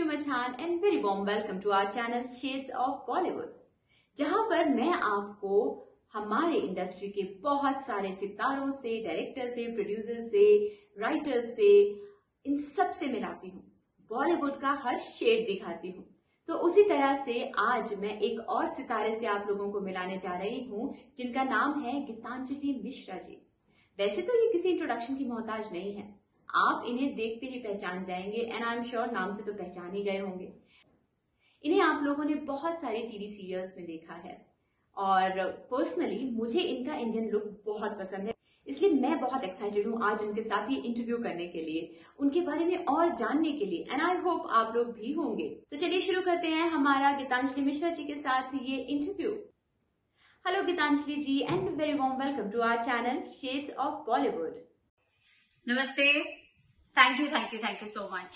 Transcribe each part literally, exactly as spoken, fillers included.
खुशियों मचान and very warm welcome to our channel shades of Bollywood, जहां पर मैं आपको हमारे इंडस्ट्री के बहुत सारे सितारों से, डायरेक्टर से, प्रोड्यूसर से, राइटर से, इन सब से मिलाती हूँ, बॉलीवुड का हर शेड दिखाती हूँ। तो उसी तरह से आज मैं एक और सितारे से आप लोगों को मिलाने जा रही हूँ, जिनका नाम है गीतांजलि मिश्रा जी। वैसे तो ये किसी इंट्रोडक्शन की मोहताज नहीं है, आप इन्हें देखते ही पहचान जाएंगे एंड आई एम श्योर नाम से तो पहचान ही गए होंगे। इन्हें आप लोगों ने बहुत सारे टीवी सीरियल्स में देखा है और पर्सनली मुझे इनका इंडियन लुक बहुत पसंद है, इसलिए मैं बहुत एक्साइटेड हूँ आज उनके साथ ही इंटरव्यू करने के लिए, उनके बारे में और जानने के लिए, एंड आई होप आप लोग भी होंगे। तो चलिए शुरू करते हैं हमारा गीतांजलि मिश्रा जी के साथ ये interview. Hello Geetanjali ji and very warm welcome to our channel shades of Bollywood. नमस्ते, thank you thank you thank you so much.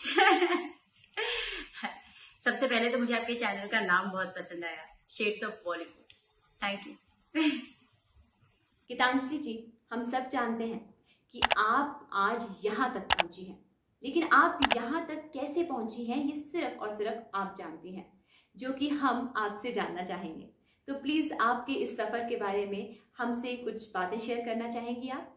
सबसे पहले तो मुझे आपके चैनल का नाम बहुत पसंद आया, shades of Bollywood. Thank you. Geetanjali ji, हम सब जानते हैं कि आप आज यहाँ तक पहुंची हैं, लेकिन आप यहाँ तक कैसे पहुंची हैं ये सिर्फ और सिर्फ आप जानती हैं, जो कि हम आपसे जानना चाहेंगे। तो प्लीज आपके इस सफर के बारे में हमसे कुछ बातें शेयर करना चाहेंगी आप?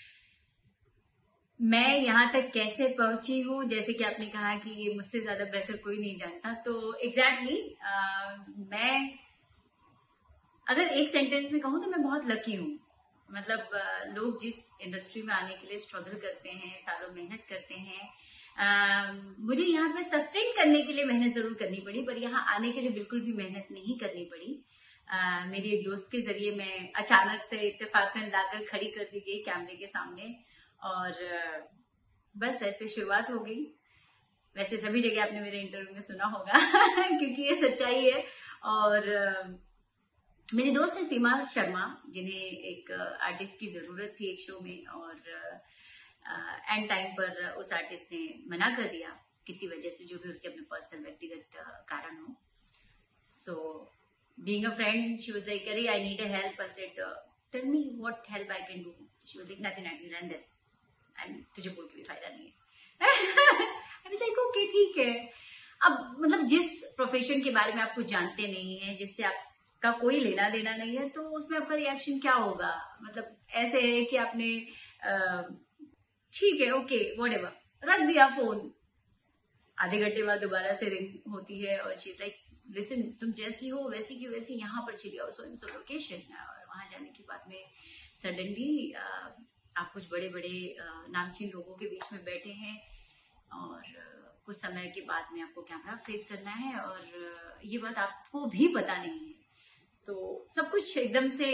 मैं यहाँ तक कैसे पहुंची हूँ, जैसे कि आपने कहा कि ये मुझसे ज्यादा बेहतर कोई नहीं जानता, तो एग्जैक्टली exactly, मैं अगर एक सेंटेंस में कहूँ तो मैं बहुत लकी हूँ। मतलब लोग जिस इंडस्ट्री में आने के लिए स्ट्रगल करते हैं, सालों मेहनत करते हैं, आ, मुझे यहाँ पे सस्टेन करने के लिए मेहनत जरूर करनी पड़ी, पर यहाँ आने के लिए बिल्कुल भी मेहनत नहीं करनी पड़ी। आ, मेरी एक दोस्त के जरिए मैं अचानक से इत्तेफाकन लाकर खड़ी कर दी गई कैमरे के सामने और बस ऐसे शुरुआत हो गई। वैसे सभी जगह आपने मेरे इंटरव्यू में सुना होगा क्योंकि ये सच्चाई है। और मेरी दोस्त है सीमा शर्मा, जिन्हें एक आर्टिस्ट की जरूरत थी एक शो में, और एंड टाइम पर उस आर्टिस्ट ने मना कर दिया किसी वजह से, जो भी उसके अपने पर्सनल व्यक्तिगत कारण हो। So being a friend she was like, अरे I need a help. I said tell me what help I can do. She was like, nothing nothing run there, तुझे बोल के भी फायदा नहीं है। आई वाज लाइक ओके ठीक है। अब मतलब जिस प्रोफेशन के बारे में आप कुछ जानते नहीं है, जिससे आपका कोई लेना देना नहीं है, तो उसमें आपका रिएक्शन क्या होगा? मतलब ऐसे है कि आपने ठीक है ओके व्हाटएवर रख दिया फोन, आधे घंटे बाद दोबारा से रिंग होती है और शी इज लाइक, लिसन तुम जैसी हो वैसी की वैसी यहाँ पर चली आओ, सो इन सो लोकेशन। और वहां जाने के बाद में सडनली आप कुछ बड़े बड़े नामचीन लोगों के बीच में बैठे हैं और कुछ समय के बाद में आपको कैमरा फेस करना है और ये बात आपको भी पता नहीं है, तो सब कुछ एकदम से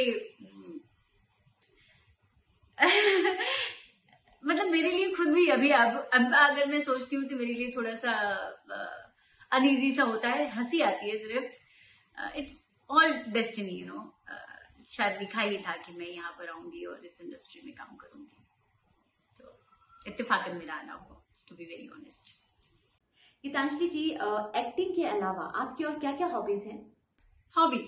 मतलब मेरे लिए खुद भी अभी अब, अब अगर मैं सोचती हूँ तो मेरे लिए थोड़ा सा अनईजी सा होता है, हंसी आती है सिर्फ। It's all destiny, you know. शायद लिखा ही था कि मैं यहाँ पर आऊंगी और इस इंडस्ट्री में काम करूंगी, तो इत्तेफाकन मेरा आना हुआ, to be very honest. Geetanjali ji, acting के अलावा आपकी और क्या क्या हॉबीज हैं? हॉबी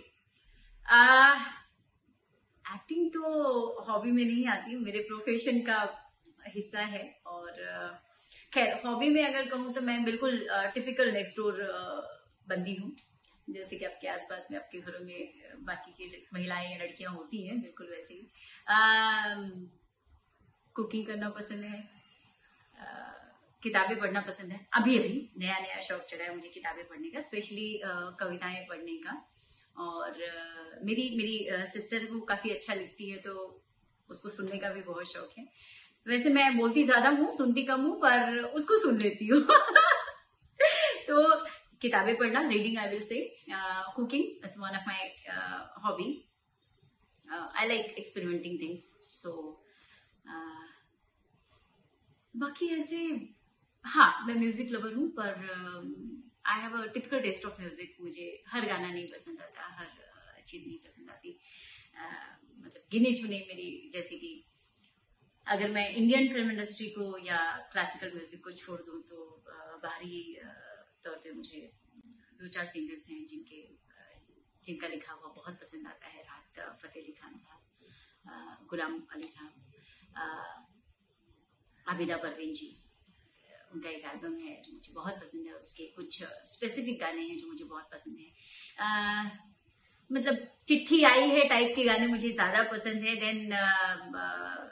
एक्टिंग तो हॉबी में नहीं आती, मेरे प्रोफेशन का हिस्सा है। और खैर हॉबी में अगर कहूँ तो मैं बिल्कुल टिपिकल नेक्स्ट डोर बंदी हूँ, जैसे कि आपके आसपास में आपके घरों में बाकी की महिलाएं या लड़कियां होती हैं, बिल्कुल वैसे ही। कुकिंग करना पसंद है, आ, किताबें पढ़ना पसंद है। अभी अभी नया नया शौक चढ़ा है मुझे किताबें पढ़ने का, स्पेशली कविताएं पढ़ने का। और आ, मेरी मेरी सिस्टर को काफी अच्छा लिखती है, तो उसको सुनने का भी बहुत शौक है। वैसे मैं बोलती ज्यादा हूँ, सुनती कम हूँ, पर उसको सुन लेती हूँ। तो किताबें पढ़ना, reading I will say, cooking it's one of my hobby. I like experimenting things. So बाकी ऐसे हाँ, मैं म्यूजिक लवर हूँ, पर I have a typical taste of music. मुझे हर गाना नहीं पसंद आता, हर uh, चीज नहीं पसंद आती। uh, मतलब गिने चुने मेरी, जैसे कि अगर मैं इंडियन फिल्म इंडस्ट्री को या क्लासिकल म्यूजिक को छोड़ दूँ तो uh, बाहरी uh, तौर पे मुझे दो चार सिंगर्स हैं जिनके जिनका लिखा हुआ बहुत पसंद आता है। राहत फतेह अली खान साहब, गुलाम अली साहब, आबिदा परवीन जी, उनका एक एल्बम है जो मुझे बहुत पसंद है, उसके कुछ स्पेसिफिक गाने हैं जो मुझे बहुत पसंद है। uh, मतलब चिट्ठी आई है टाइप के गाने मुझे ज्यादा पसंद है देन uh,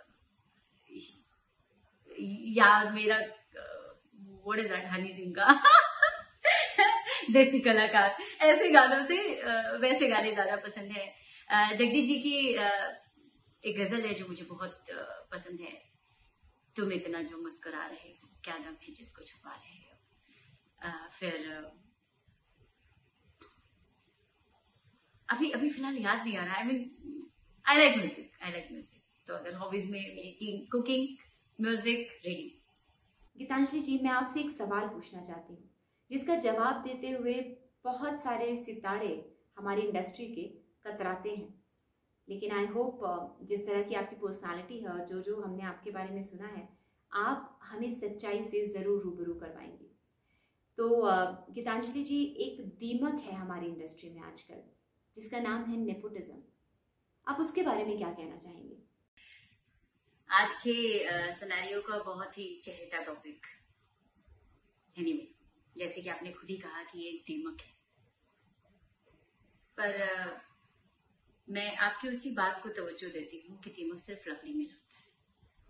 यार मेरा what is that Honey Singh का देसी कलाकार, ऐसे गानों से uh, वैसे गाने ज्यादा पसंद है। uh, जगजीत जी की uh, एक गजल है जो मुझे बहुत uh, पसंद है, तुम इतना जो मुस्कुरा रहे हो क्या गम है जिसको छुपा रहे हो। uh, फिर uh, अभी अभी फिलहाल याद नहीं आ रहा। I mean I like music, I like music. तो अगर हॉबीज में मेरी तीन, cooking, music, reading. Geetanjali ji, मैं आपसे एक सवाल पूछना चाहती हूँ जिसका जवाब देते हुए बहुत सारे सितारे हमारी इंडस्ट्री के कतराते हैं, लेकिन आई होप जिस तरह की आपकी पर्सनालिटी है और जो जो हमने आपके बारे में सुना है, आप हमें सच्चाई से ज़रूर रूबरू करवाएंगे। तो गीतांजलि जी, एक दीमक है हमारी इंडस्ट्री में आजकल जिसका नाम है नेपोटिज्म। आप उसके बारे में क्या कहना चाहेंगे? आज के सिनेरियो का बहुत ही चहेता टॉपिक। एनीवे, जैसे कि आपने खुद ही कहा कि ये एक दीमक है, पर uh, मैं आपकी उसी बात को तवज्जो देती हूँ कि दीमक सिर्फ लकड़ी में लगता है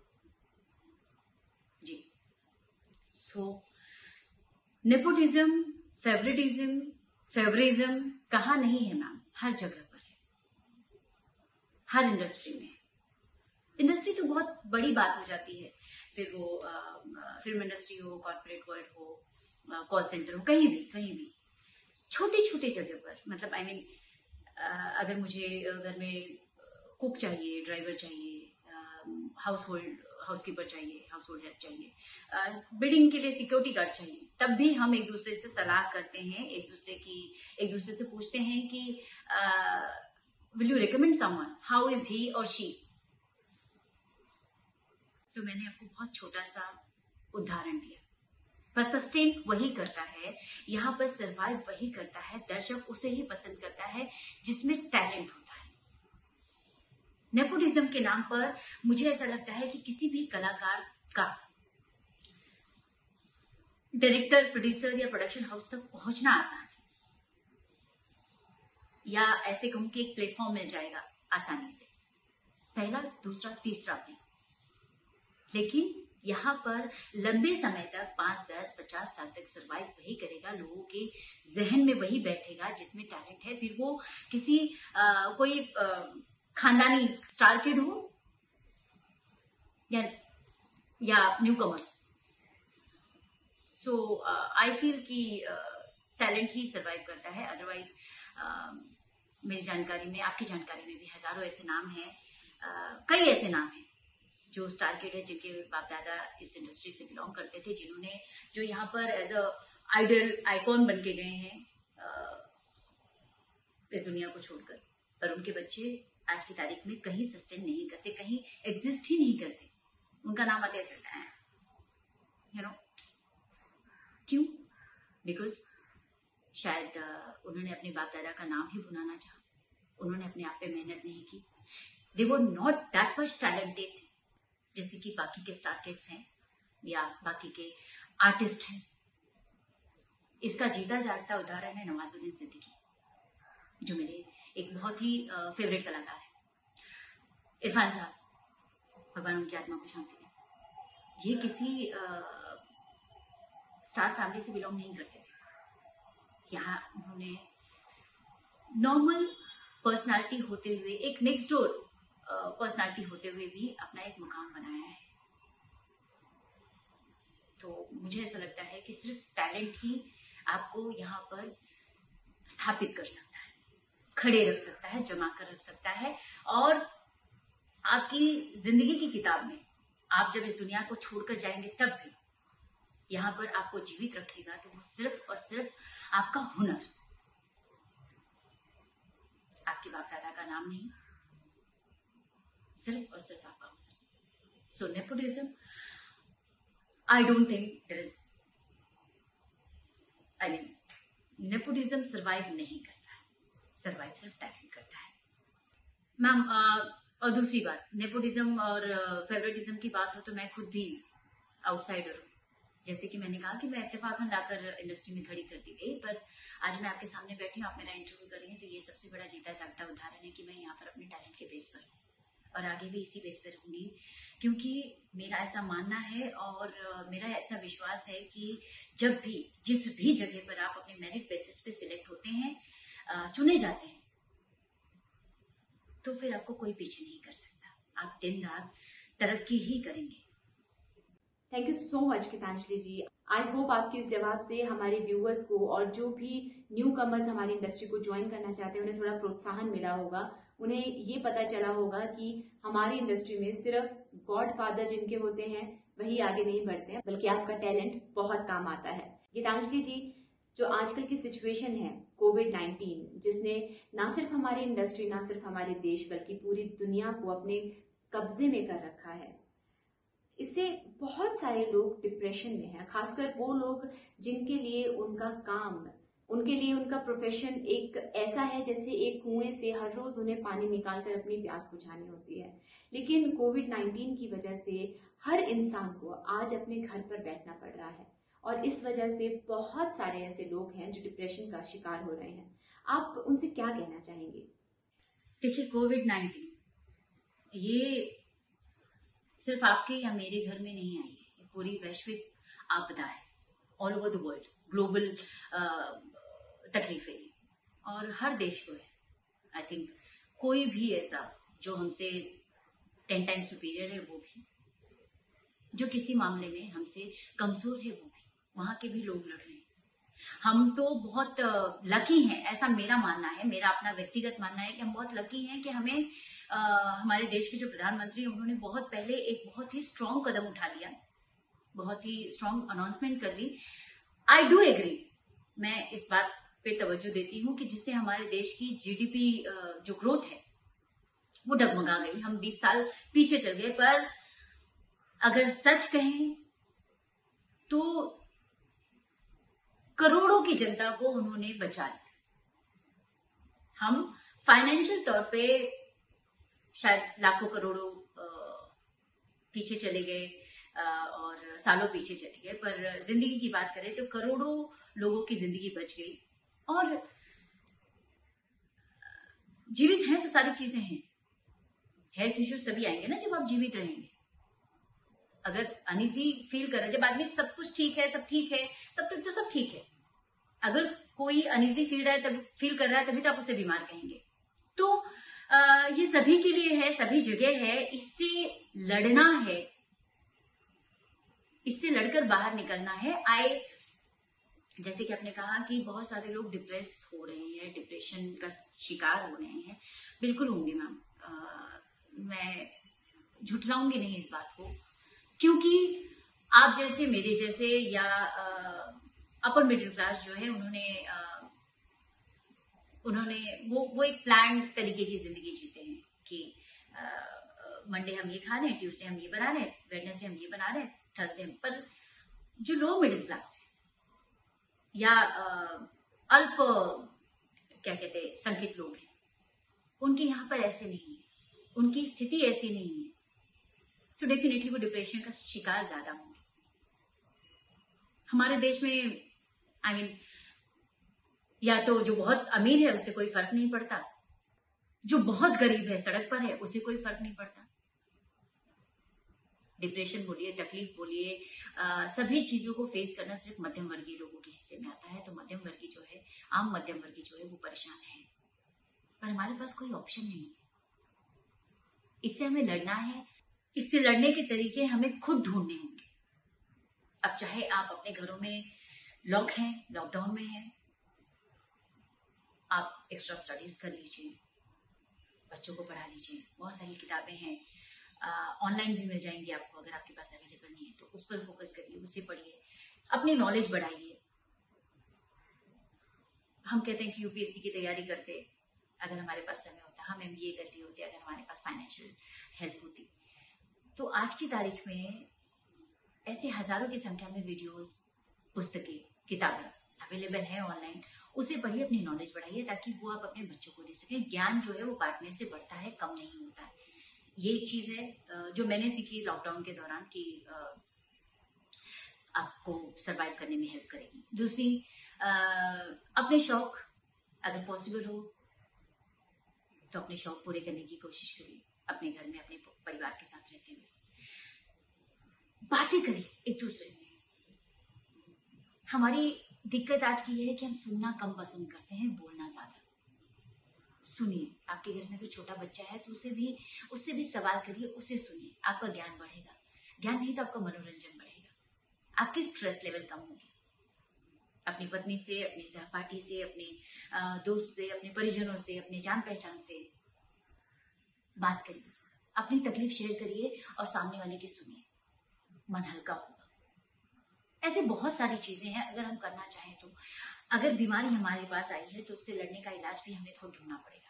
जी। सो नेपोटिज्म, फेवरेटिज्म, फेवरिज्म कहाँ नहीं है मैम, हर जगह पर है, हर इंडस्ट्री में। इंडस्ट्री तो बहुत बड़ी बात हो जाती है, फिर वो फिल्म इंडस्ट्री हो, कॉर्पोरेट वर्ल्ड हो, कॉल सेंटर हो, कहीं भी कहीं भी छोटे छोटे जगह पर। मतलब आई I मीन mean, अगर मुझे घर में कुक चाहिए, ड्राइवर चाहिए, हाउस होल्ड हाउसकीपर चाहिए, हाउस होल्ड हेल्प चाहिए, बिल्डिंग के लिए सिक्योरिटी गार्ड चाहिए, तब भी हम एक दूसरे से सलाह करते हैं, एक दूसरे की एक दूसरे से पूछते हैं कि will you recommend someone, how is he और शी। तो मैंने आपको बहुत छोटा सा उदाहरण दिया, पर सस्टेन वही करता है, यहाँ पर सर्वाइव वही करता है, दर्शक उसे ही पसंद करता है जिसमें टैलेंट होता है। नेपोटिज्म के नाम पर मुझे ऐसा लगता है कि किसी भी कलाकार का डायरेक्टर, प्रोड्यूसर या प्रोडक्शन हाउस तक पहुंचना आसान है, या ऐसे कहूं कि एक प्लेटफॉर्म मिल जाएगा आसानी से, पहला, दूसरा, तीसरा भी। लेकिन यहाँ पर लंबे समय तक, पांच, दस, पचास साल तक सर्वाइव वही करेगा, लोगों के जहन में वही बैठेगा जिसमें टैलेंट है। फिर वो किसी आ, कोई आ, खानदानी स्टार किड हो या या newcomer. So I feel कि टैलेंट ही सर्वाइव करता है। अदरवाइज uh, मेरी जानकारी में, आपकी जानकारी में भी हजारों ऐसे नाम हैं, uh, कई ऐसे नाम हैं जो स्टार किड है, जिनके बाप दादा इस इंडस्ट्री से बिलोंग करते थे, जिन्होंने जो यहाँ पर एज अ आइडल, आइकॉन बन के गए हैं uh, इस दुनिया को छोड़कर। पर उनके बच्चे आज की तारीख में कहीं सस्टेन नहीं करते, कहीं एग्जिस्ट ही नहीं करते, उनका नाम आते ऐसे है, यू नो क्यों? बिकॉज शायद uh, उन्होंने अपने बाप दादा का नाम ही भुनाना चाहा, उन्होंने अपने आप पे मेहनत नहीं की। They were not that much talented जैसे कि बाकी के स्टार किड्स हैं या बाकी के आर्टिस्ट हैं। इसका जीता जागता उदाहरण है नवाजुद्दीन सिद्दीकी, जो मेरे एक बहुत ही फेवरेट कलाकार है। इरफान साहब, भगवान उनकी आत्मा को शांति दे, ये किसी आ, स्टार फैमिली से बिलोंग नहीं करते थे। यहाँ उन्होंने नॉर्मल पर्सनालिटी होते हुए, एक नेक्स्ट डोर पर्सनालिटी होते हुए भी अपना एक मुकाम बनाया है। तो मुझे ऐसा लगता है कि सिर्फ टैलेंट ही आपको यहाँ पर स्थापित कर सकता है, खड़े रख सकता है, जमा कर रख सकता है, और आपकी जिंदगी की किताब में आप जब इस दुनिया को छोड़कर जाएंगे तब भी यहाँ पर आपको जीवित रखेगा तो वो सिर्फ और सिर्फ आपका हुनर, आपके बाप दादा का नाम नहीं, सिर्फ और सिर्फ आपका हुनर। So nepotism, I don't think there is, I mean nepotism survive नहीं करता है, सर्वाइव सिर्फ टैलेंट करता है। मैम, और दूसरी बात, नेपोटिज्म और फेवरेटिज्म की बात हो तो मैं खुद भी आउटसाइडर हूँ। जैसे कि मैंने कहा कि मैं इत्तेफाकन लाकर इंडस्ट्री में खड़ी कर दी गई, पर आज मैं आपके सामने बैठी हूँ, आप मेरा इंटरव्यू कर रही हैं, तो ये सबसे बड़ा जीता जागता उदाहरण है कि मैं यहाँ पर अपने टैलेंट के बेस पर हूँ और आगे भी इसी बेस पर रहूंगी, क्योंकि मेरा ऐसा मानना है और मेरा ऐसा विश्वास है कि जब भी जिस भी जगह पर आप अपने मेरिट बेसिस पे सिलेक्ट होते हैं, चुने जाते हैं, तो फिर आपको कोई पीछे नहीं कर सकता। आप दिन रात तरक्की ही करेंगे। Thank you so much Geetanjali ji. I hope आपके इस जवाब से हमारे व्यूअर्स को और जो भी न्यू कमर्स हमारी इंडस्ट्री को ज्वाइन करना चाहते हैं उन्हें थोड़ा प्रोत्साहन मिला होगा, उन्हें ये पता चला होगा कि हमारी इंडस्ट्री में सिर्फ गॉड फादर जिनके होते हैं वही आगे नहीं बढ़ते हैं, बल्कि आपका टैलेंट बहुत काम आता है। गीतांजलि जी, जो आजकल की सिचुएशन है कोविड नाइन्टीन, जिसने ना सिर्फ हमारी इंडस्ट्री, ना सिर्फ हमारे देश, बल्कि पूरी दुनिया को अपने कब्जे में कर रखा है, इससे बहुत सारे लोग डिप्रेशन में हैं, खासकर वो लोग जिनके लिए उनका काम, उनके लिए उनका प्रोफेशन एक ऐसा है जैसे एक कुएं से हर रोज उन्हें पानी निकालकर अपनी प्यास बुझानी होती है। लेकिन कोविड नाइन्टीन की वजह से हर इंसान को आज अपने घर पर बैठना पड़ रहा है और इस वजह से बहुत सारे ऐसे लोग हैं जो डिप्रेशन का शिकार हो रहे हैं। आप उनसे क्या कहना चाहेंगे? देखिए, कोविड नाइन्टीन ये सिर्फ आपके या मेरे घर में नहीं आई है, ये पूरी वैश्विक आपदा है, all over the world, global तकलीफ है ये, और हर देश को है। आई थिंक कोई भी ऐसा जो हमसे टेन टाइम सुपीरियर है, वो भी जो किसी मामले में हमसे कमजोर है, वो भी, वहां के भी लोग लड़ रहे हैं। हम तो बहुत लकी हैं, ऐसा मेरा मानना है, मेरा अपना व्यक्तिगत मानना है कि हम बहुत लकी हैं कि हमें आ, हमारे देश के जो प्रधानमंत्री हैं उन्होंने बहुत पहले एक बहुत ही स्ट्रांग कदम उठा लिया, बहुत ही स्ट्रांग अनाउंसमेंट कर ली। आई डू एग्री, मैं इस बात पे तवज्जो देती हूँ कि जिससे हमारे देश की जीडीपी जो ग्रोथ है वो डगमगा गई, हम बीस साल पीछे चल गए। पर अगर सच कहें तो करोड़ों की जनता को उन्होंने बचा लिया। हम फाइनेंशियल तौर पे शायद लाखों करोड़ों पीछे चले गए और सालों पीछे चले गए, पर जिंदगी की बात करें तो करोड़ों लोगों की जिंदगी बच गई। और जीवित हैं तो सारी चीजें हैं। हेल्थ इश्यूज तभी आएंगे ना जब आप जीवित रहेंगे। अगर अनईजी फील कर रहे, जब आदमी सब कुछ ठीक है, सब ठीक है, तब तक तो सब ठीक है। अगर कोई अनईजी फील रहा है, तब फील कर रहा है, तभी तो आप उसे बीमार कहेंगे। तो आ, ये सभी के लिए है, सभी जगह है, इससे लड़ना है, इससे लड़कर बाहर निकलना है। आए जैसे कि आपने कहा कि बहुत सारे लोग डिप्रेस हो रहे हैं, डिप्रेशन का शिकार हो रहे हैं, बिल्कुल होंगे मैम, मैं झुठलाऊंगी नहीं इस बात को, क्योंकि आप जैसे, मेरे जैसे या अपर मिडिल क्लास जो है, उन्होंने आ, उन्होंने वो वो एक प्लान तरीके की जिंदगी जीते हैं कि मंडे हम ये खा रहे हैं, ट्यूसडे हम ये बना रहे हैं, वेडनेसडे हम ये बना रहे हैं, थर्सडे हम। पर जो लो मिडिल क्लास है या आ, अल्प क्या कहते हैं संख्यित लोग हैं, उनके यहाँ पर ऐसे नहीं है, उनकी स्थिति ऐसी नहीं है, तो डेफिनेटली वो डिप्रेशन का शिकार ज्यादा होंगे। हमारे देश में आई I मीन mean, या तो जो बहुत अमीर है उसे कोई फर्क नहीं पड़ता, जो बहुत गरीब है सड़क पर है उसे कोई फर्क नहीं पड़ता। डिप्रेशन बोलिए, तकलीफ बोलिए, सभी चीजों को फेस करना सिर्फ मध्यम वर्गीय लोगों के हिस्से में आता है। तो मध्यम वर्गीय जो है, आम मध्यम वर्गीय जो है, वो परेशान है, पर हमारे पास कोई ऑप्शन नहीं है। इससे हमें लड़ना है। इससे लड़ने के तरीके हमें खुद ढूंढने होंगे। अब चाहे आप अपने घरों में लॉक हैं, लॉकडाउन में हैं, आप एक्स्ट्रा स्टडीज कर लीजिए, बच्चों को पढ़ा लीजिए, बहुत सारी किताबें हैं, ऑनलाइन भी मिल जाएंगी आपको, अगर आपके पास अवेलेबल नहीं है तो उस पर फोकस करिए, उससे पढ़िए, अपनी नॉलेज बढ़ाइए। हम कहते हैं कि यूपीएससी की तैयारी करते, अगर हमारे पास समय होता, हम एमबीए कर लिए होते, अगर हमारे पास फाइनेंशियल हेल्प होती। तो आज की तारीख में ऐसे हजारों की संख्या में वीडियोस, पुस्तकें, किताबें अवेलेबल है ऑनलाइन, उसे पढ़िए, अपनी नॉलेज बढ़ाइए, ताकि वो आप अपने बच्चों को दे सकें। ज्ञान जो है वो बांटने से बढ़ता है, कम नहीं होता है। ये एक चीज है जो मैंने सीखी लॉकडाउन के दौरान कि आपको सरवाइव करने में हेल्प करेगी। दूसरी, अपने शौक अगर पॉसिबल हो तो अपने शौक पूरे करने की कोशिश करिए, अपने घर में अपने परिवार के साथ रहते हुए। बातें करिए एक दूसरे से। हमारी दिक्कत आज की ये है कि हम सुनना कम पसंद करते हैं, बोलना ज्यादा। सुनिए, आपके घर में कोई छोटा बच्चा है तो उसे भी उससे भी सवाल करिए, उसे सुनिए, आपका ज्ञान बढ़ेगा। ज्ञान नहीं तो आपका मनोरंजन बढ़ेगा, आपकी स्ट्रेस लेवल कम होगी। अपनी पत्नी से, अपनी सहपाठी से, अपने दोस्त से, अपने परिजनों से, अपने जान पहचान से बात करिए, अपनी तकलीफ शेयर करिए और सामने वाले की सुनिए, मन हल्का होगा। ऐसे बहुत सारी चीजें हैं, अगर हम करना चाहें तो। अगर बीमारी हमारे पास आई है तो उससे लड़ने का इलाज भी हमें खुद ढूंढना पड़ेगा।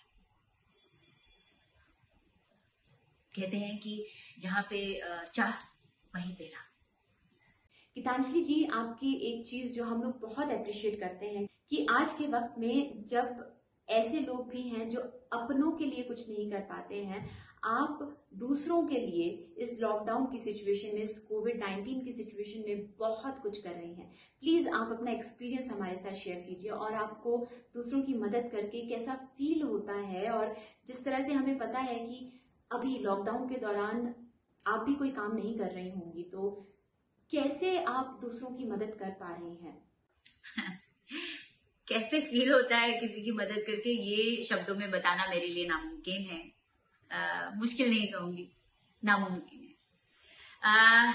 कहते हैं कि जहां पे चाह वहीं पे राह। गीतांजलि जी, आपकी एक चीज जो हम लोग बहुत अप्रिशिएट करते हैं कि आज के वक्त में जब ऐसे लोग भी हैं जो अपनों के लिए कुछ नहीं कर पाते हैं, आप दूसरों के लिए इस लॉकडाउन की सिचुएशन में, इस कोविड नाइन्टीन की सिचुएशन में बहुत कुछ कर रही हैं। प्लीज आप अपना एक्सपीरियंस हमारे साथ शेयर कीजिए और आपको दूसरों की मदद करके कैसा फील होता है। और जिस तरह से हमें पता है कि अभी लॉकडाउन के दौरान आप भी कोई काम नहीं कर रही होंगी, तो कैसे आप दूसरों की मदद कर पा रही हैं? कैसे फील होता है किसी की मदद करके, ये शब्दों में बताना मेरे लिए नामुमकिन है। आ, मुश्किल नहीं कहूंगी, नामुमकिन है। आ,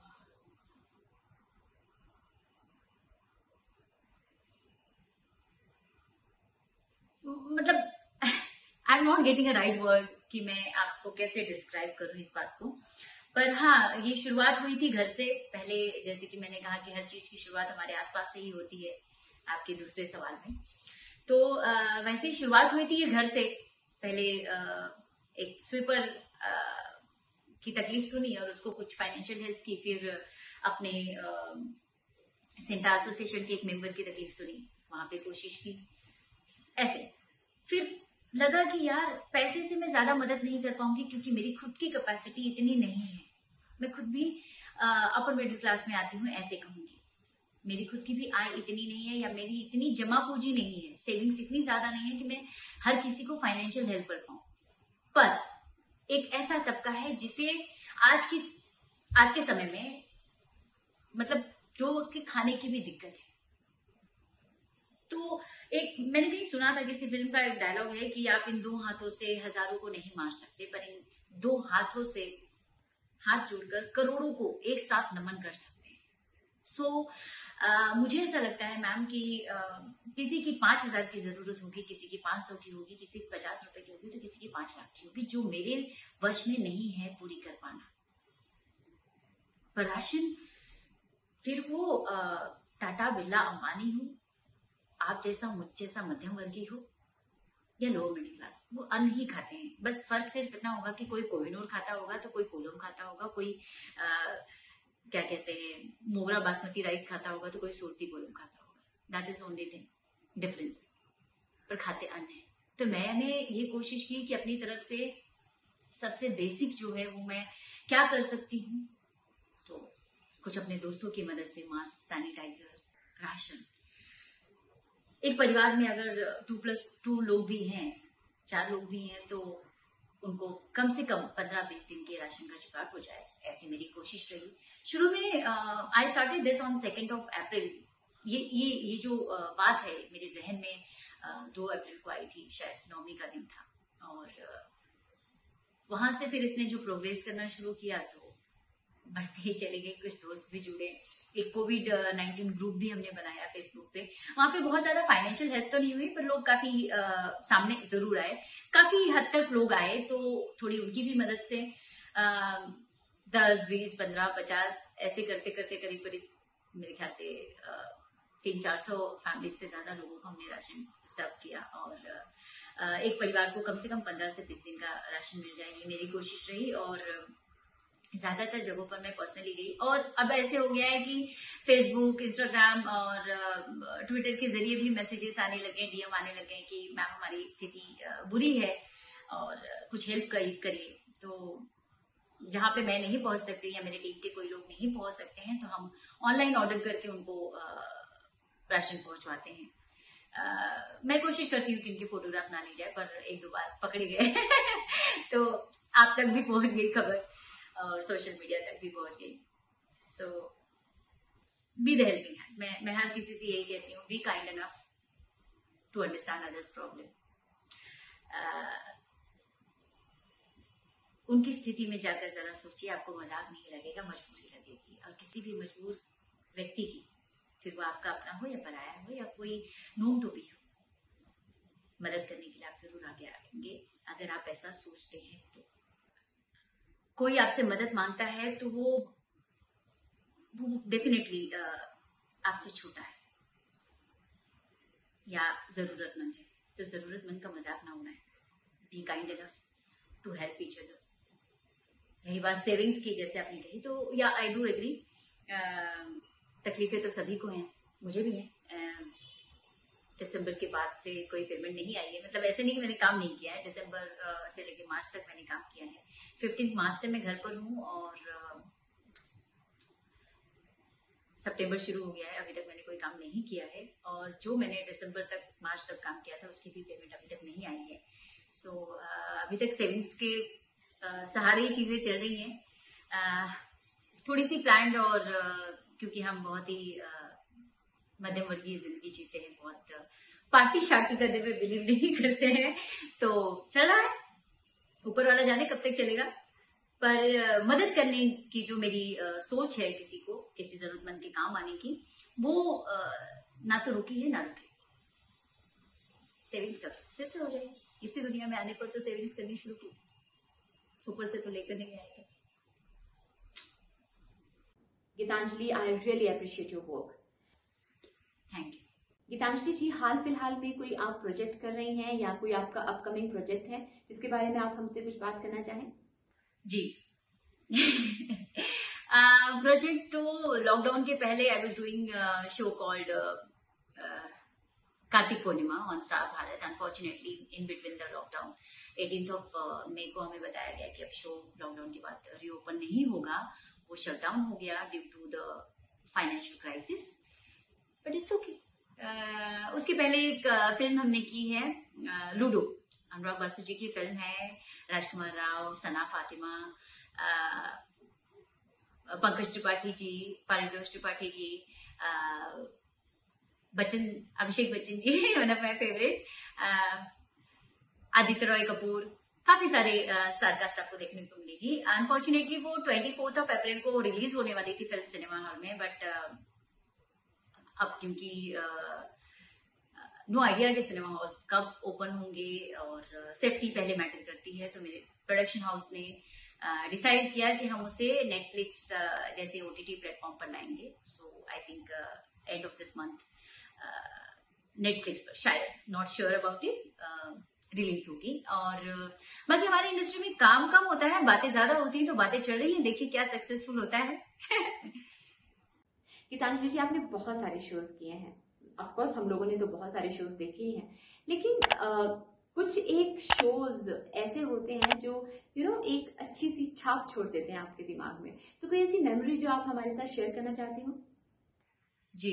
मतलब I am not getting a right word कि मैं आपको कैसे डिस्क्राइब करूं इस बात को। पर हाँ, ये शुरुआत हुई थी घर से। पहले जैसे कि मैंने कहा कि हर चीज की शुरुआत हमारे आसपास से ही होती है, आपके दूसरे सवाल में। तो आ, वैसे ही शुरुआत हुई थी ये घर से। पहले आ, एक स्वीपर की तकलीफ सुनी और उसको कुछ फाइनेंशियल हेल्प की। फिर अपने सेंटा एसोसिएशन के एक मेंबर की तकलीफ सुनी, वहां पे कोशिश की। ऐसे फिर लगा कि यार पैसे से मैं ज्यादा मदद नहीं कर पाऊंगी क्योंकि मेरी खुद की कैपेसिटी इतनी नहीं है। मैं खुद भी अपर मिडिल क्लास में आती हूँ, ऐसे कहूंगी। मेरी खुद की भी आय इतनी नहीं है या मेरी इतनी जमा पूंजी नहीं है, सेविंग्स इतनी ज्यादा नहीं है कि मैं हर किसी को फाइनेंशियल हेल्प कर पाऊं। पर एक ऐसा तबका है जिसे आज की आज के समय में मतलब दो वक्त के खाने की भी दिक्कत है। तो एक मैंने कहीं सुना था, किसी फिल्म का एक डायलॉग है कि आप इन दो हाथों से हजारों को नहीं मार सकते, पर इन दो हाथों से हाथ जोड़कर करोड़ों को एक साथ नमन कर सकते हैं। सो so, मुझे ऐसा लगता है मैम कि आ, किसी की पांच हजार की जरूरत होगी, किसी की पांच सौ की होगी, किसी की पचास रुपए की होगी, तो किसी की पांच लाख की होगी, जो मेरे वश में नहीं है पूरी कर पाना। पर राशन, फिर वो टाटा बिरला अंबानी हो, आप जैसा मुझ जैसा मध्यम वर्गीय हो या लोअर मिडिल क्लास, वो अन्न ही खाते हैं। बस फर्क सिर्फ इतना होगा कि कोई कोहिनूर खाता होगा तो कोई कोलम खाता होगा, कोई आ, क्या कहते हैं मोगरा बासमती राइस खाता होगा तो कोई सूरती कोलम खाता होगा। That is only thing difference, पर खाते अन्न है। तो मैंने ये कोशिश की कि अपनी तरफ से सबसे बेसिक जो है वो मैं क्या कर सकती हूँ। तो कुछ अपने दोस्तों की मदद से मास्क, सैनिटाइजर, राशन। एक परिवार में अगर टू प्लस टू लोग भी हैं, चार लोग भी हैं, तो उनको कम से कम पंद्रह बीस दिन के राशन का जुगाड़ हो जाए, ऐसी मेरी कोशिश रही। शुरू में I started this on second of April. ये ये ये जो uh, बात है मेरे जहन में uh, दो अप्रैल को आई थी, शायद नौवीं का दिन था। और uh, वहां से फिर इसने जो प्रोग्रेस करना शुरू किया तो बढ़ते ही चले गए। कुछ दोस्त भी जुड़े, एक कोविड नाइन्टीन ग्रुप भी हमने बनाया फेसबुक पे। वहां पे बहुत ज्यादा फाइनेंशियल हेल्प तो नहीं हुई, पर लोग काफी आ, सामने जरूर आए, काफी हद तक लोग आए। तो थोड़ी उनकी भी मदद से आ, दस बीस पंद्रह पचास ऐसे करते करते करीब करीब मेरे ख्याल से आ, तीन चार सौ फैमिली से ज्यादा लोगों को हमने राशन सर्व किया। और आ, एक परिवार को कम से कम पंद्रह से बीस दिन का राशन मिल जाए, ये मेरी कोशिश रही। और ज्यादातर जगहों पर मैं पर्सनली गई। और अब ऐसे हो गया है कि फेसबुक, इंस्टाग्राम और ट्विटर के जरिए भी मैसेजेस आने लगे, डीएम आने लगे कि मैम हमारी स्थिति बुरी है और कुछ हेल्प करिए। तो जहाँ पे मैं नहीं पहुंच सकती या मेरे टीम के कोई लोग नहीं पहुंच सकते हैं, तो हम ऑनलाइन ऑर्डर करके उनको राशन पहुंचवाते हैं। uh, मैं कोशिश करती हूँ कि उनकी फोटोग्राफ ना ली जाए, पर एक दो बार पकड़े गए तो आप तक भी पहुंच गई खबर और सोशल मीडिया तक भी पहुंच गई। So be the helping hand. मैं मैं हर किसी से यही कहती हूँ, be kind enough to understand others problem. उनकी स्थिति में जाकर जरा सोचिए, आपको मजाक नहीं लगेगा, मजबूरी लगेगी। और किसी भी मजबूर व्यक्ति की, फिर वो आपका अपना हो या पराया हो या कोई नून टोपी हो, मदद करने के लिए आप जरूर आगे आएंगे अगर आप ऐसा सोचते हैं। तो कोई आपसे मदद मांगता है तो वो वो डेफिनेटली आपसे छोटा है या जरूरतमंद है, तो जरूरतमंद का मजाक ना उड़ाएं। Be kind enough to help each other. रही बात सेविंग्स की, जैसे आपने कही, तो या आई डू एग्री, तकलीफें तो सभी को हैं, मुझे भी हैं। दिसंबर के बाद से कोई पेमेंट नहीं आई है, मतलब ऐसे नहीं कि मैंने काम नहीं किया है, दिसंबर से लेके मार्च तक मैंने काम किया है। फिफ्टीन मार्च से मैं घर पर हूँ और सितंबर शुरू हो गया है, अभी तक मैंने कोई काम नहीं किया है। और जो मैंने दिसंबर तक मार्च तक काम किया था उसकी भी पेमेंट अभी तक नहीं आई है। सो so, uh, अभी तक सेविंग्स के uh, सहारे ही चीजें चल रही हैं, uh, थोड़ी सी प्लान्ड, और uh, क्योंकि हम बहुत ही uh, मध्यम वर्गीय जिंदगी जीते हैं, बहुत uh, पार्टी शार्टी करने में बिलीव नहीं करते हैं, तो चल रहा है। ऊपर वाला जाने कब तक चलेगा, पर uh, मदद करने की जो मेरी uh, सोच है, किसी को किसी जरूरतमंद के काम आने की, वो uh, ना तो रुकी है ना रुके। सेविंग्स कर फिर से हो जाएगी। इसी दुनिया में आने पर तो सेविंग्स करनी शुरू की, ऊपर से तो लेकर नहीं आए थे। Geetanjali, I really appreciate your work. Thank you. Geetanjali ji, हाल फिलहाल में कोई आप प्रोजेक्ट कर रही हैं या कोई आपका अपकमिंग प्रोजेक्ट है जिसके बारे में आप हमसे कुछ बात करना चाहें? जी प्रोजेक्ट तो लॉकडाउन के पहले I was doing show called Kartik Purnima on star Bharat. Unfortunately in between the lockdown eighteenth of May को हमें बताया गया कि अब शो लॉकडाउन के बाद रीओपन नहीं होगा, वो शट डाउन हो गया due to the financial crisis, but it's okay. उसके पहले एक uh, फिल्म हमने की है, uh, लूडो, अनुराग बासु जी की फिल्म है, Rajkummar Rao, Sana Fatima, uh, Pankaj Tripathi ji, Paritosh Tripathi ji, uh, Bachchan, Abhishek Bachchan ji, one of my favourite, Aditya Roy Kapur, काफी सारे स्टार कास्ट आपको देखने को मिलेगी। अनफॉर्चुनेटली वो ट्वेंटी फोर्थ ऑफ अप्रैल को रिलीज होने वाली थी फिल्म सिनेमा हॉल में, बट uh, अब क्योंकि नो आइडिया कि सिनेमा हॉल्स कब ओपन होंगे और सेफ्टी uh, पहले मैटर करती है, तो मेरे प्रोडक्शन हाउस ने डिसाइड uh, किया कि हम उसे नेटफ्लिक्स uh, जैसे ओटीटी प्लेटफॉर्म पर लाएंगे। So I think end of this month Netflix पर, शायद, not sure about it, release होगी। और uh, बाकी हमारी इंडस्ट्री में काम कम होता है, बातें ज्यादा होती हैं, तो बातें चल रही हैं, देखिए क्या सक्सेसफुल होता है। गीतांजलि जी, आपने बहुत सारे शोज किए हैं, ऑफ कोर्स हम लोगों ने तो बहुत सारे शोज देखे ही हैं, लेकिन uh, कुछ एक शोज ऐसे होते हैं जो यू you नो know, एक अच्छी सी छाप छोड़ देते हैं आपके दिमाग में, तो कोई ऐसी मेमोरी जो आप हमारे साथ शेयर करना चाहती हो? जी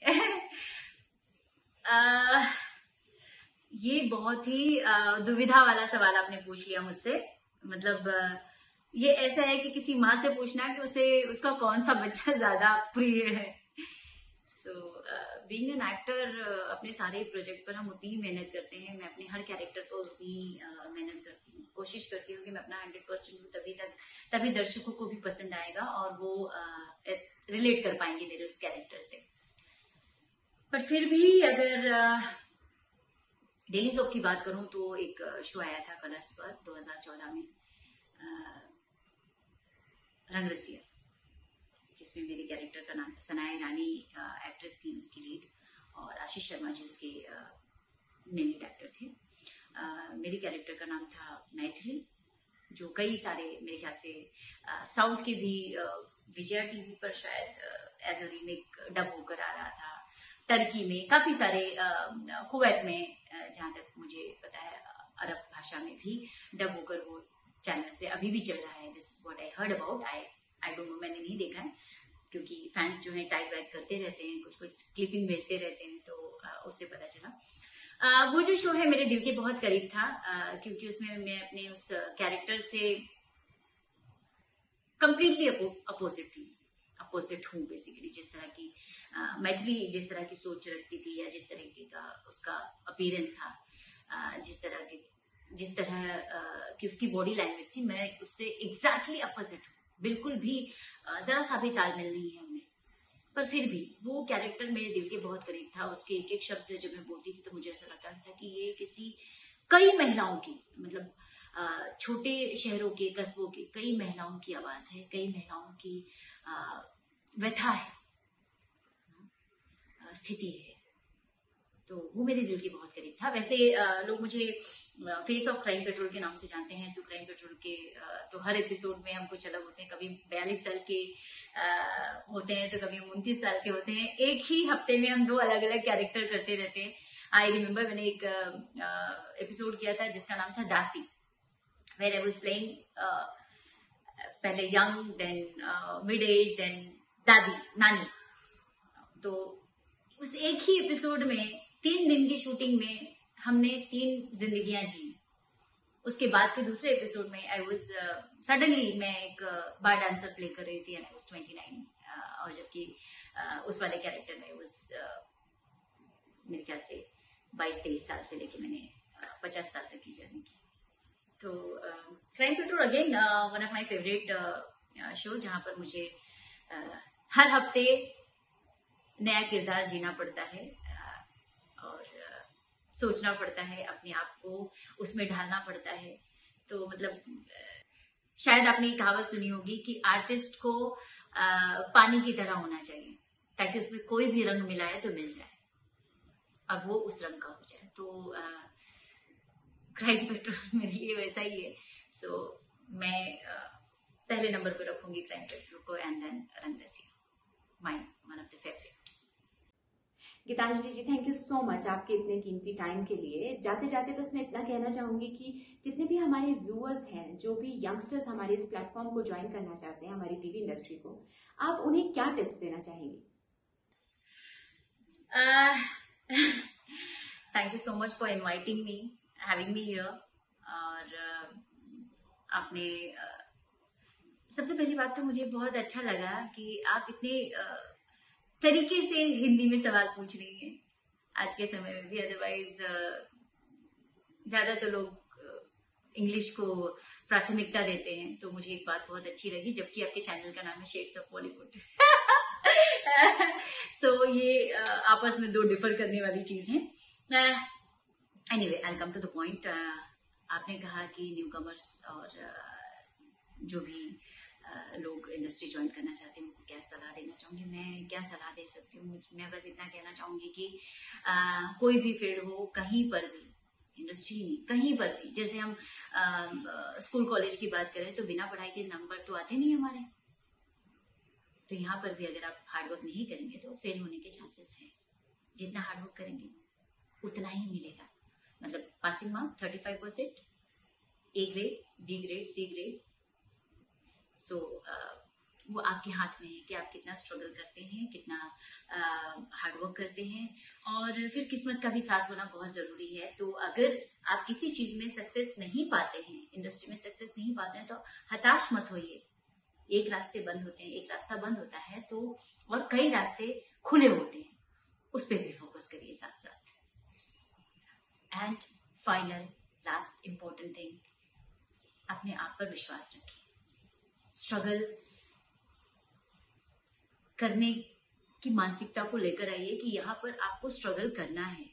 uh, ये बहुत ही uh, दुविधा वाला सवाल आपने पूछ लिया मुझसे। मतलब uh, ये ऐसा है कि किसी माँ से पूछना कि उसे उसका कौन सा बच्चा ज्यादा प्रिय है। सो बीइंग एन एक्टर, अपने सारे प्रोजेक्ट पर हम उतनी ही मेहनत करते हैं, मैं अपने हर कैरेक्टर पर उतनी ही uh, मेहनत करती हूँ, कोशिश करती हूँ कि मैं अपना हंड्रेड परसेंट दूँ, तभी तक तभी दर्शकों को भी पसंद आएगा और वो रिलेट uh, कर पाएंगे मेरे उस कैरेक्टर से। पर फिर भी अगर डेली uh, सोप की बात करूं तो एक शो आया था कलर्स पर दो हज़ार चौदह में, uh, रंग रसिया, जिसमें मेरे कैरेक्टर का नाम था, सनाया ईरानी एक्ट्रेस थी उसकी लीड, और आशीष शर्मा जी उसके मेन लीड एक्टर थे। uh, मेरे कैरेक्टर का नाम था मैथिली, जो कई सारे मेरे ख्याल से साउथ के भी विजया टीवी पर शायद एज अ रीमेक डब होकर आ रहा था, टर्की में काफी सारे, कुवैत में जहाँ तक मुझे पता है अरब भाषा में भी डब होकर वो चैनल पे अभी भी चल रहा है। This is what I heard about, I I don't know, मैंने नहीं देखा है क्योंकि फैंस जो है टाइप बैक करते रहते हैं, कुछ कुछ क्लिपिंग भेजते रहते हैं, तो uh, उससे पता चला। uh, वो जो शो है मेरे दिल के बहुत करीब था, uh, क्योंकि उसमें मैं अपने उस कैरेक्टर से कंप्लीटली अपोजिट थी, अपोजिट हूँ बेसिकली। जिस तरह की uh, मैथिली जिस तरह की सोच रखती थी या जिस तरीके का उसका अपीयरेंस था, uh, जिस तरह के जिस तरह uh, की उसकी बॉडी लैंग्वेज थी, मैं उससे एग्जैक्टली अपोजिट हूँ। बिल्कुल भी uh, जरा सा भी तालमेल नहीं है हमें, पर फिर भी वो कैरेक्टर मेरे दिल के बहुत करीब था। उसके एक एक शब्द जब मैं बोलती थी तो मुझे ऐसा लगता था कि ये किसी कई महिलाओं की, मतलब छोटे शहरों के, कस्बों के कई महिलाओं की आवाज है, कई महिलाओं की व्यथा है, स्थिति है। तो वो मेरे दिल के बहुत करीब था। वैसे लोग मुझे फेस ऑफ क्राइम पेट्रोल के नाम से जानते हैं। तो क्राइम पेट्रोल के तो हर एपिसोड में हम कुछ अलग होते हैं। कभी बयालीस साल के होते हैं तो कभी हम उनतीस साल के होते हैं। एक ही हफ्ते में हम दो अलग अलग कैरेक्टर करते रहते हैं। आई रिमेम्बर मैंने एक एपिसोड किया था जिसका नाम था Daasi, where I was playing पहले young, then mid age, then dadi, nani. तो उस एक ही एपिसोड में तीन दिन की शूटिंग में हमने तीन जिंदगियां जी। उसके बाद के दूसरे एपिसोड में आई वाज सडनली मैं एक बार डांसर प्ले कर रही थी and I was twenty nine, और जबकि uh, उस वाले कैरेक्टर में वाज uh, मेरे ख्याल से बाईस तेईस साल से लेके मैंने पचास uh, साल तक की जर्नी की। तो Crime Patrol again one of my favourite show, जहां पर मुझे uh, हर हफ्ते नया किरदार जीना पड़ता है और सोचना पड़ता है, अपने आप को उसमें ढालना पड़ता है। तो मतलब शायद आपने एक कहावत सुनी होगी कि आर्टिस्ट को पानी की तरह होना चाहिए ताकि उसमें कोई भी रंग मिलाए तो मिल जाए और वो उस रंग का हो जाए। तो क्राइम पेट्रोल मेरे लिए वैसा ही है। सो so, मैं पहले नंबर पर रखूंगी क्राइम पेट्रोल को, and then Rangrasiya, my one of the favourite. Geetanjali ji, thank you so much आपके इतने कीमती टाइम के लिए। जाते जाते बस मैं इतना कहना चाहूंगी कि जितने भी हमारे व्यूअर्स हैं, जो भी यंगस्टर्स हमारे इस प्लेटफॉर्म को ज्वाइन करना चाहते हैं, हमारी टीवी इंडस्ट्री को, आप उन्हें क्या टिप्स देना चाहेंगे? Thank you so much for inviting me, having me here. और uh, आपने uh, सबसे पहली बात तो मुझे बहुत अच्छा लगा कि आप इतने uh, तरीके से हिंदी में सवाल पूछ रही हैं आज के समय में भी। अदरवाइज ज्यादा तो लोग इंग्लिश को प्राथमिकता देते हैं। तो मुझे एक बात बहुत अच्छी लगी, जबकि आपके चैनल का नाम है शेड्स ऑफ बॉलीवुड। सो ये आपस में दो डिफर करने वाली चीज है। Anyway, I come to the point. आपने कहा कि न्यू कमर्स और uh, जो भी Uh, लोग इंडस्ट्री ज्वाइन करना चाहते हैं उनको क्या सलाह देना चाहूँगी। मैं क्या सलाह दे सकती हूँ? मैं बस इतना कहना चाहूँगी कि uh, कोई भी फील्ड हो, कहीं पर भी, इंडस्ट्री नहीं, कहीं पर भी, जैसे हम uh, स्कूल कॉलेज की बात करें तो बिना पढ़ाई के नंबर तो आते नहीं हमारे। तो यहाँ पर भी अगर आप हार्डवर्क नहीं करेंगे तो फेल होने के चांसेस हैं। जितना हार्डवर्क करेंगे उतना ही मिलेगा। मतलब passing mark thirty five percent, A grade, B grade, C grade. So so, uh, वो आपके हाथ में है कि आप कितना स्ट्रगल करते हैं, कितना हार्डवर्क uh, करते हैं, और फिर किस्मत का भी साथ होना बहुत ज़रूरी है। तो अगर आप किसी चीज़ में सक्सेस नहीं पाते हैं, इंडस्ट्री में सक्सेस नहीं पाते हैं, तो हताश मत होइए। एक रास्ते बंद होते हैं, एक रास्ता बंद होता है तो और कई रास्ते खुले होते हैं, उस पर भी फोकस करिए साथ साथ। And final last important thing, अपने आप पर विश्वास रखिए। स्ट्रगल करने की मानसिकता को लेकर आइए कि यहाँ पर आपको स्ट्रगल करना है।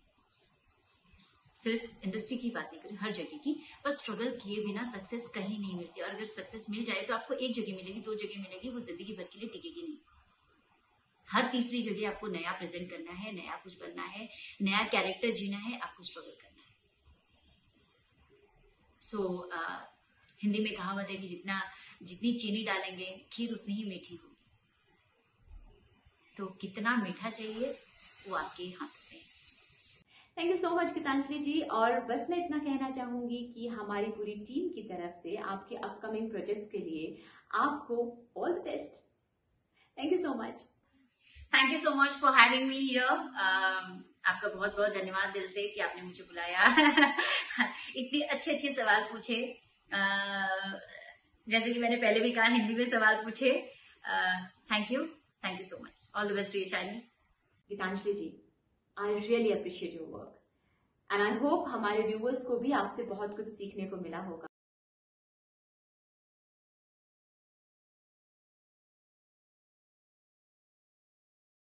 सिर्फ इंडस्ट्री की बात नहीं करें, हर जगह की, पर स्ट्रगल किए बिना सक्सेस कहीं नहीं मिलती। और अगर सक्सेस मिल जाए तो आपको एक जगह मिलेगी, दो जगह मिलेगी, वो जिंदगी भर के लिए टिकेगी नहीं। हर तीसरी जगह आपको नया प्रेजेंट करना है, नया कुछ बनना है, नया कैरेक्टर जीना है, आपको स्ट्रगल करना है। सो so, uh, हिंदी में कहावत है कि जितना जितनी चीनी डालेंगे खीर उतनी ही मीठी होगी। तो कितना मीठा चाहिए वो आपके हाथ में। Thank you so much Geetanjali ji. और बस मैं इतना कहना चाहूंगी कि हमारी पूरी टीम की तरफ से आपके अपकमिंग प्रोजेक्ट्स के लिए आपको all the best. Thank you so much. Thank you so much for having me here. आपका बहुत बहुत धन्यवाद दिल से कि आपने मुझे बुलाया। इतने अच्छे अच्छे सवाल पूछे। uh, जैसे कि मैंने पहले भी कहा, हिंदी में सवाल पूछे। Thank you thank you so much. All the best to your channel. Geetanjali ji, I really appreciate your work and I hope हमारे व्यूवर्स को भी आपसे बहुत कुछ सीखने को मिला होगा।